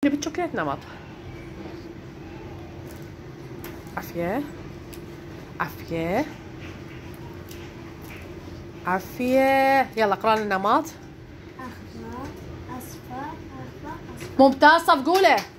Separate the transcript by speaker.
Speaker 1: تبي الشوكولات نمط. عافية عافية عافية. يلا اقرا لنا النمط.
Speaker 2: أخضر، أصفر، أخضر، أصفر.
Speaker 1: ممتاز، صفقوا له.